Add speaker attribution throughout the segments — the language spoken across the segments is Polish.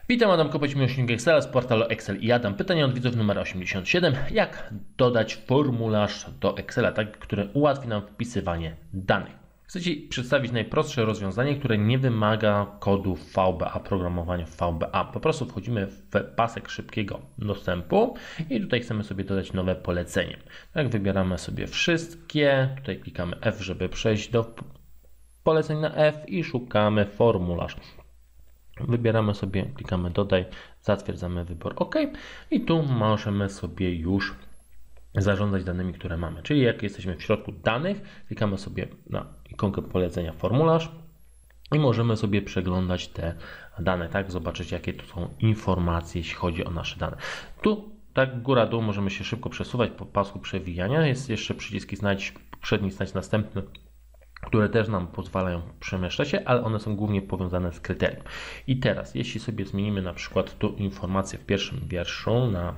Speaker 1: Witam, Adam Kopeć, miłośnik Excela z portalu Excel i Adam. Pytanie od widzów numer 87. Jak dodać formularz do Excela, który ułatwi nam wpisywanie danych? Chcę Ci przedstawić najprostsze rozwiązanie, które nie wymaga kodu VBA, programowania w VBA. Po prostu wchodzimy w pasek szybkiego dostępu i tutaj chcemy sobie dodać nowe polecenie. Tak, wybieramy sobie wszystkie, tutaj klikamy F, żeby przejść do poleceń na F i szukamy formularz. Wybieramy sobie, klikamy dodaj, zatwierdzamy wybór OK i tu możemy sobie już zarządzać danymi, które mamy. Czyli jak jesteśmy w środku danych, klikamy sobie na ikonkę polecenia formularz i możemy sobie przeglądać te dane, tak, zobaczyć jakie tu są informacje, jeśli chodzi o nasze dane. Tu tak góra-dół możemy się szybko przesuwać po pasku przewijania. Jest jeszcze przyciski znajdź poprzedni, znajdź następny, które też nam pozwalają przemieszczać się, ale one są głównie powiązane z kryterium. I teraz, jeśli sobie zmienimy na przykład tu informację w pierwszym wierszu na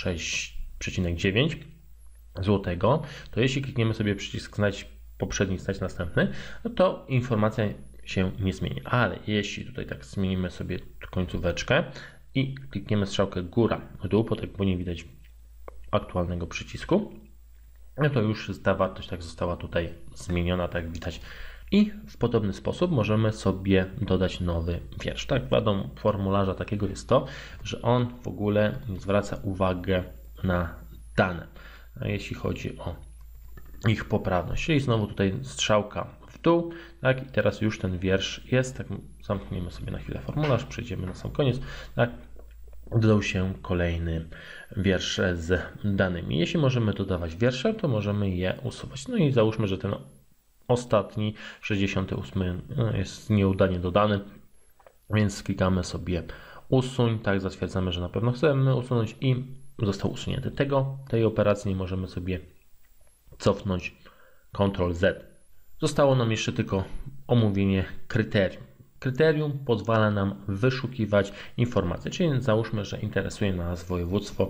Speaker 1: 6,9 złotego, to jeśli klikniemy sobie przycisk znajdź poprzedni, znajdź następny, no to informacja się nie zmieni. Ale jeśli tutaj tak zmienimy sobie końcóweczkę i klikniemy strzałkę góra, dół, bo nie widać aktualnego przycisku, no to już ta wartość tak została tutaj zmieniona, tak jak widać. I w podobny sposób możemy sobie dodać nowy wiersz. Tak, wadą formularza takiego jest to, że on w ogóle zwraca uwagę na dane, jeśli chodzi o ich poprawność. Czyli znowu tutaj strzałka w dół, tak, i teraz już ten wiersz jest, tak, zamkniemy sobie na chwilę formularz, przejdziemy na sam koniec, tak. Dodał się kolejny wiersz z danymi. Jeśli możemy dodawać wiersze, to możemy je usuwać. No i załóżmy, że ten ostatni, 68 jest nieudanie dodany, więc klikamy sobie usuń, tak, zatwierdzamy, że na pewno chcemy usunąć i został usunięty. Tej operacji nie możemy sobie cofnąć Ctrl Z. Zostało nam jeszcze tylko omówienie kryterium. Kryterium pozwala nam wyszukiwać informacje, czyli załóżmy, że interesuje nas województwo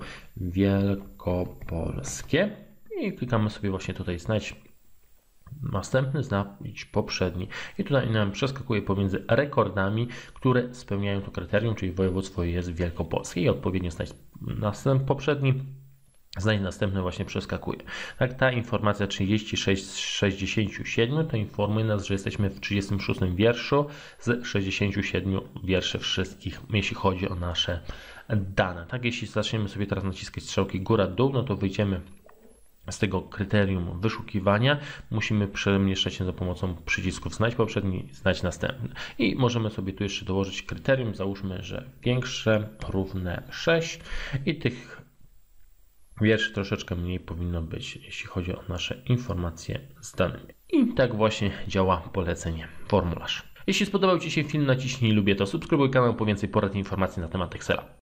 Speaker 1: wielkopolskie i klikamy sobie właśnie tutaj znajdź następny, znajdź poprzedni i tutaj nam przeskakuje pomiędzy rekordami, które spełniają to kryterium, czyli województwo jest wielkopolskie i odpowiednio znajdź poprzedni, znajdź następny właśnie przeskakuje. Tak, ta informacja 36 z 67 to informuje nas, że jesteśmy w 36 wierszu z 67 wierszy wszystkich, jeśli chodzi o nasze dane. Tak, jeśli zaczniemy sobie teraz naciskać strzałki góra-dół, no to wyjdziemy z tego kryterium wyszukiwania. Musimy przemieszczać się za pomocą przycisków znajdź poprzedni, znajdź następny. I możemy sobie tu jeszcze dołożyć kryterium, załóżmy, że większe równe 6 i tych wierszy troszeczkę mniej powinno być, jeśli chodzi o nasze informacje z danymi. I tak właśnie działa polecenie formularz. Jeśli spodobał Ci się film, naciśnij lubię to, subskrybuj kanał po więcej porad i informacji na temat Excela.